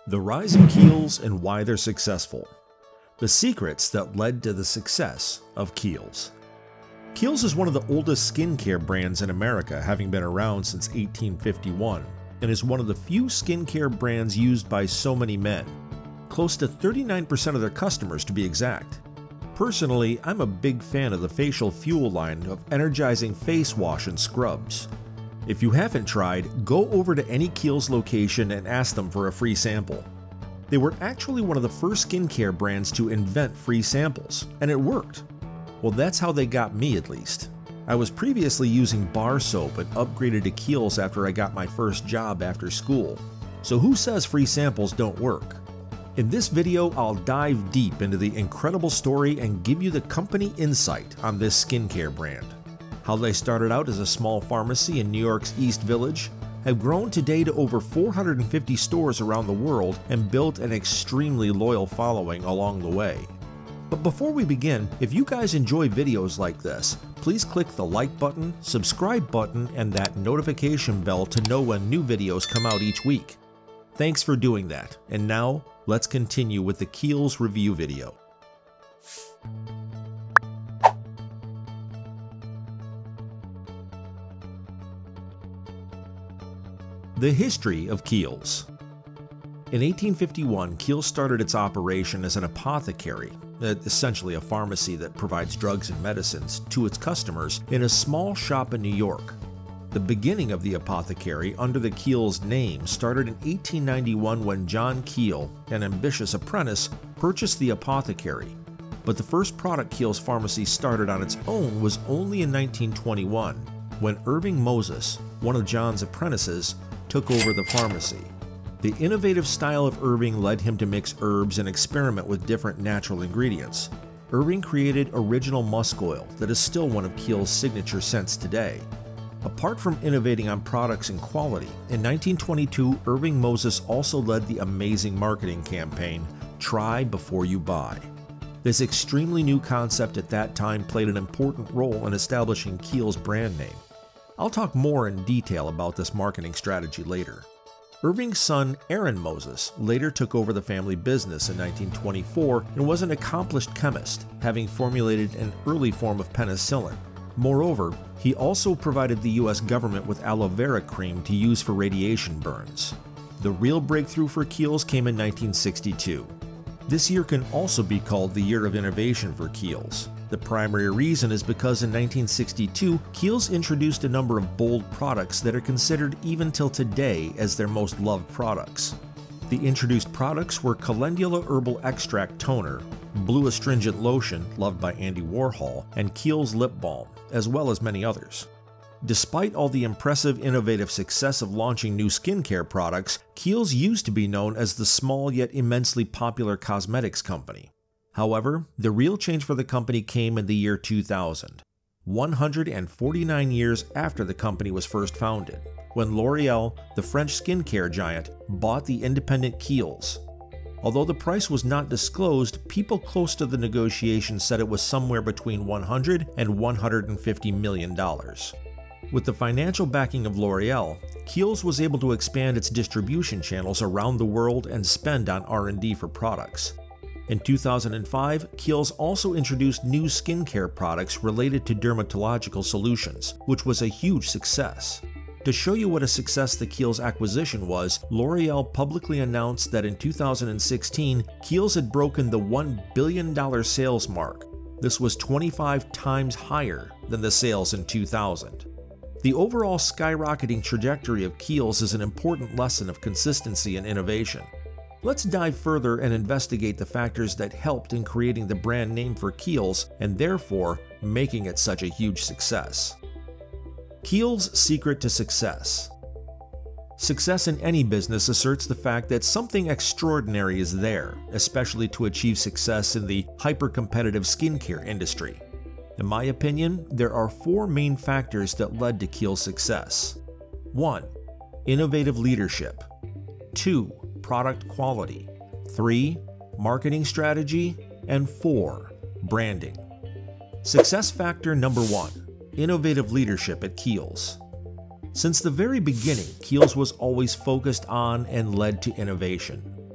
The rise of Kiehl's and why they're successful. The secrets that led to the success of Kiehl's. Kiehl's is one of the oldest skincare brands in America, having been around since 1851, and is one of the few skincare brands used by so many men. Close to 39% of their customers, to be exact. Personally, I'm a big fan of the Facial Fuel line of energizing face wash and scrubs. If you haven't tried, go over to any Kiehl's location and ask them for a free sample. They were actually one of the first skincare brands to invent free samples, and it worked. Well, that's how they got me, at least. I was previously using bar soap and upgraded to Kiehl's after I got my first job after school. So who says free samples don't work? In this video, I'll dive deep into the incredible story and give you the company insight on this skincare brand. How they started out as a small pharmacy in New York's East Village, have grown today to over 450 stores around the world, and built an extremely loyal following along the way. But before we begin, if you guys enjoy videos like this, please click the like button, subscribe button, and that notification bell to know when new videos come out each week. Thanks for doing that, and now let's continue with the Kiehl's review video. The history of Kiehl's. In 1851, Kiehl's started its operation as an apothecary, essentially a pharmacy that provides drugs and medicines to its customers in a small shop in New York. The beginning of the apothecary under the Kiehl's name started in 1891 when John Kiehl, an ambitious apprentice, purchased the apothecary. But the first product Kiehl's pharmacy started on its own was only in 1921, when Irving Moses, one of John's apprentices, took over the pharmacy. The innovative style of Irving led him to mix herbs and experiment with different natural ingredients. Irving created Original Musk Oil that is still one of Kiehl's signature scents today. Apart from innovating on products and quality, in 1922 Irving Moses also led the amazing marketing campaign, Try Before You Buy. This extremely new concept at that time played an important role in establishing Kiehl's brand name. I'll talk more in detail about this marketing strategy later. Irving's son, Aaron Moses, later took over the family business in 1924 and was an accomplished chemist, having formulated an early form of penicillin. Moreover, he also provided the US government with aloe vera cream to use for radiation burns. The real breakthrough for Kiehl's came in 1962. This year can also be called the year of innovation for Kiehl's. The primary reason is because in 1962, Kiehl's introduced a number of bold products that are considered even till today as their most loved products. The introduced products were Calendula Herbal Extract Toner, Blue Astringent Lotion, loved by Andy Warhol, and Kiehl's Lip Balm, as well as many others. Despite all the impressive innovative success of launching new skincare products, Kiehl's used to be known as the small yet immensely popular cosmetics company. However, the real change for the company came in the year 2000, 149 years after the company was first founded, when L'Oreal, the French skincare giant, bought the independent Kiehl's. Although the price was not disclosed, people close to the negotiation said it was somewhere between $100 and $150 million. With the financial backing of L'Oreal, Kiehl's was able to expand its distribution channels around the world and spend on R&D for products. In 2005, Kiehl's also introduced new skincare products related to dermatological solutions, which was a huge success. To show you what a success the Kiehl's acquisition was, L'Oreal publicly announced that in 2016, Kiehl's had broken the $1 billion sales mark. This was 25 times higher than the sales in 2000. The overall skyrocketing trajectory of Kiehl's is an important lesson of consistency and innovation. Let's dive further and investigate the factors that helped in creating the brand name for Kiehl's and therefore making it such a huge success. Kiehl's secret to success. Success in any business asserts the fact that something extraordinary is there, especially to achieve success in the hyper-competitive skincare industry. In my opinion, there are four main factors that led to Kiehl's success. 1. Innovative leadership. 2. Product quality. 3. Marketing strategy. And 4. Branding. Success factor number 1. Innovative leadership at Kiehl's. Since the very beginning, Kiehl's was always focused on and led to innovation.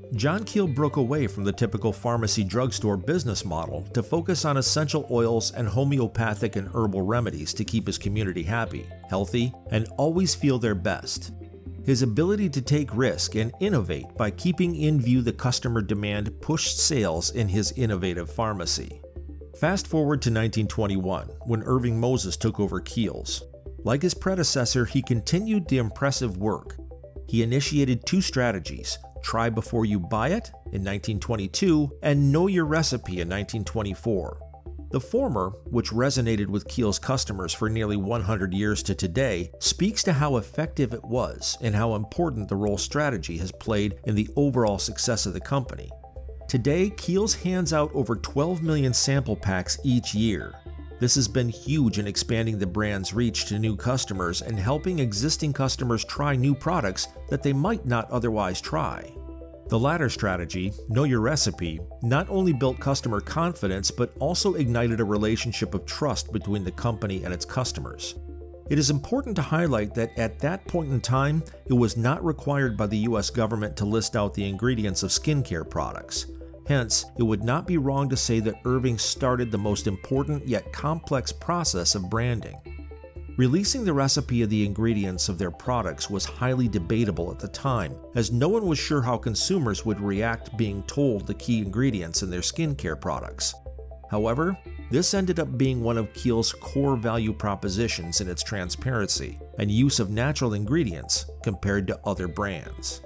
John Keel broke away from the typical pharmacy drugstore business model to focus on essential oils and homeopathic and herbal remedies to keep his community happy, healthy, and always feel their best. His ability to take risk and innovate by keeping in view the customer demand pushed sales in his innovative pharmacy. Fast forward to 1921, when Irving Moses took over Keel's. Like his predecessor, he continued the impressive work. He initiated two strategies: try before you buy it in 1922 and know your recipe in 1924. The former, which resonated with Keel's customers for nearly 100 years to today, speaks to how effective it was and how important the role strategy has played in the overall success of the company. Today, Keel's hands out over 12 million sample packs each year. This has been huge in expanding the brand's reach to new customers and helping existing customers try new products that they might not otherwise try. The latter strategy, Know Your Recipe, not only built customer confidence but also ignited a relationship of trust between the company and its customers. It is important to highlight that at that point in time, it was not required by the US government to list out the ingredients of skincare products. Hence, it would not be wrong to say that Irving started the most important yet complex process of branding. Releasing the recipe of the ingredients of their products was highly debatable at the time, as no one was sure how consumers would react being told the key ingredients in their skincare products. However, this ended up being one of Keel's core value propositions in its transparency and use of natural ingredients compared to other brands.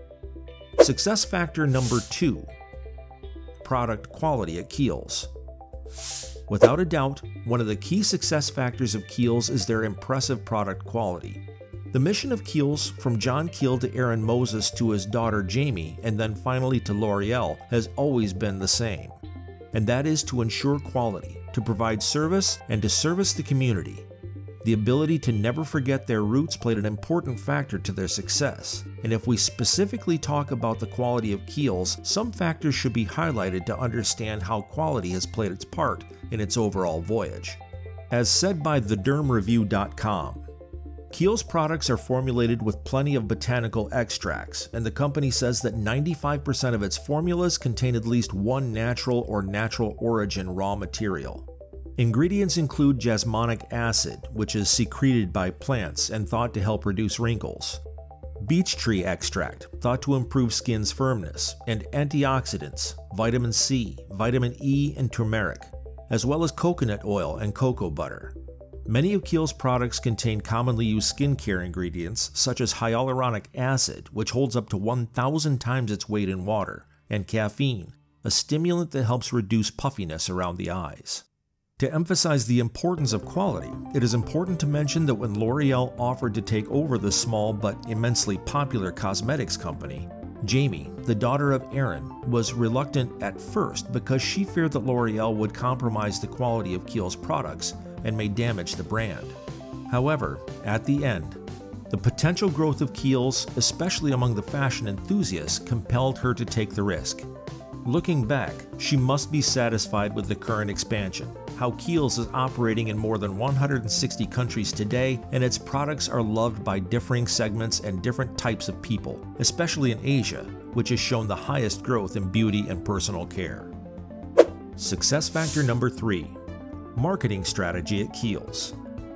Success factor number 2: product quality at Keel's. Without a doubt, one of the key success factors of Keel's is their impressive product quality. The mission of Keel's, from John Keel to Aaron Moses to his daughter Jamie, and then finally to L'Oreal, has always been the same. And that is to ensure quality, to provide service, and to service the community. The ability to never forget their roots played an important factor to their success. And if we specifically talk about the quality of Keel's, some factors should be highlighted to understand how quality has played its part in its overall voyage. As said by thedermreview.com, Keel's products are formulated with plenty of botanical extracts, and the company says that 95% of its formulas contain at least one natural or natural origin raw material. Ingredients include jasmonic acid, which is secreted by plants and thought to help reduce wrinkles, beech tree extract, thought to improve skin's firmness, and antioxidants, vitamin C, vitamin E, and turmeric, as well as coconut oil and cocoa butter. Many of Keel's products contain commonly used skincare ingredients such as hyaluronic acid, which holds up to 1,000 times its weight in water, and caffeine, a stimulant that helps reduce puffiness around the eyes. To emphasize the importance of quality, it is important to mention that when L'Oreal offered to take over the small but immensely popular cosmetics company, Jamie, the daughter of Aaron, was reluctant at first because she feared that L'Oreal would compromise the quality of Keel's products and may damage the brand. However, at the end, the potential growth of Keel's, especially among the fashion enthusiasts, compelled her to take the risk. Looking back, she must be satisfied with the current expansion, how Keel's is operating in more than 160 countries today, and its products are loved by differing segments and different types of people, especially in Asia, which has shown the highest growth in beauty and personal care. Success factor number 3: marketing strategy at Keel's.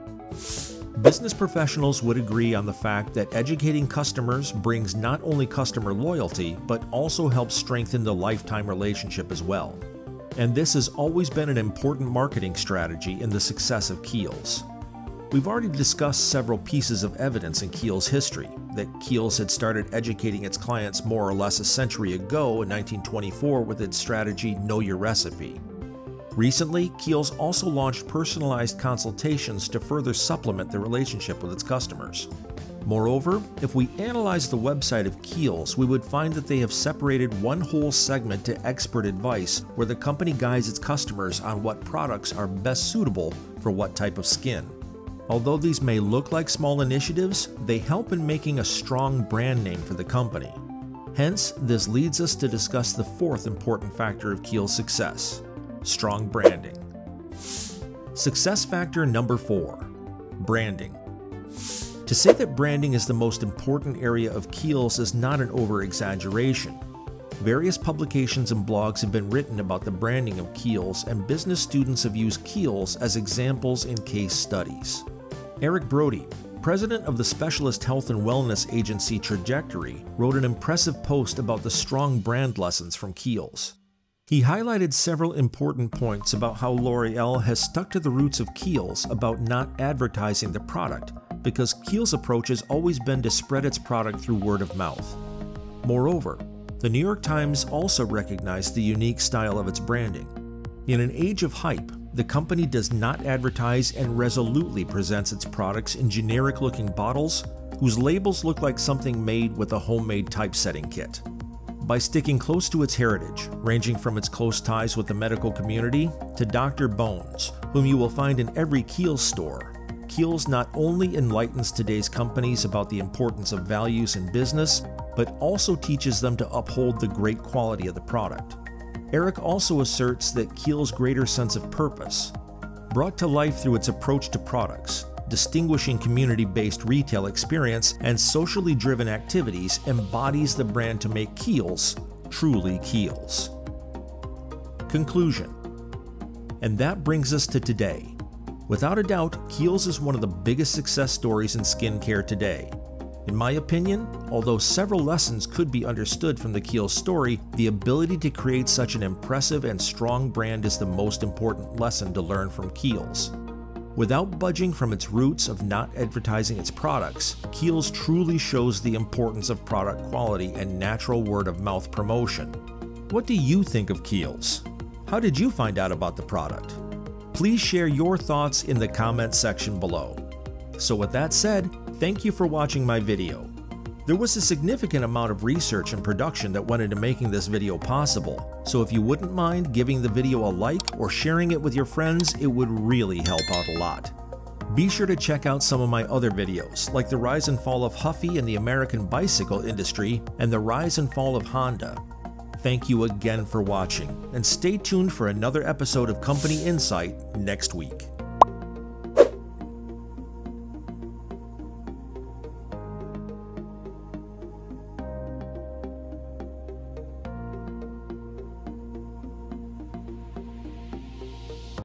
Business professionals would agree on the fact that educating customers brings not only customer loyalty, but also helps strengthen the lifetime relationship as well. And this has always been an important marketing strategy in the success of Keel's. We've already discussed several pieces of evidence in Keel's history, that Keel's had started educating its clients more or less a century ago in 1924 with its strategy Know Your Recipe. Recently, Keel's also launched personalized consultations to further supplement the relationship with its customers. Moreover, if we analyze the website of Keel's, we would find that they have separated one whole segment to expert advice, where the company guides its customers on what products are best suitable for what type of skin. Although these may look like small initiatives, they help in making a strong brand name for the company. Hence, this leads us to discuss the fourth important factor of Keel's success: strong branding. Success factor number 4: branding. To say that branding is the most important area of Keel's is not an over-exaggeration. Various publications and blogs have been written about the branding of Kiehl's, and business students have used Kiehl's as examples in case studies. Eric Brody, president of the specialist health and wellness agency Trajectory, wrote an impressive post about the strong brand lessons from Kiehl's. He highlighted several important points about how L'Oreal has stuck to the roots of Kiehl's about not advertising the product, because Kiehl's approach has always been to spread its product through word of mouth. Moreover, the New York Times also recognized the unique style of its branding. In an age of hype, the company does not advertise and resolutely presents its products in generic-looking bottles whose labels look like something made with a homemade typesetting kit. By sticking close to its heritage, ranging from its close ties with the medical community to Dr. Bones, whom you will find in every Kiehl's store, Kiehl's not only enlightens today's companies about the importance of values in business, but also teaches them to uphold the great quality of the product. Eric also asserts that Kiehl's greater sense of purpose, brought to life through its approach to products, distinguishing community-based retail experience, and socially driven activities, embodies the brand to make Kiehl's truly Kiehl's. Conclusion. And that brings us to today. Without a doubt, Kiehl's is one of the biggest success stories in skincare today. In my opinion, although several lessons could be understood from the Kiehl's story, the ability to create such an impressive and strong brand is the most important lesson to learn from Kiehl's. Without budging from its roots of not advertising its products, Kiehl's truly shows the importance of product quality and natural word-of-mouth promotion. What do you think of Kiehl's? How did you find out about the product? Please share your thoughts in the comment section below. So with that said, thank you for watching my video. There was a significant amount of research and production that went into making this video possible, so if you wouldn't mind giving the video a like or sharing it with your friends, it would really help out a lot. Be sure to check out some of my other videos, like the rise and fall of Huffy and the American bicycle industry, and the rise and fall of Honda. Thank you again for watching, and stay tuned for another episode of Company Insight next week.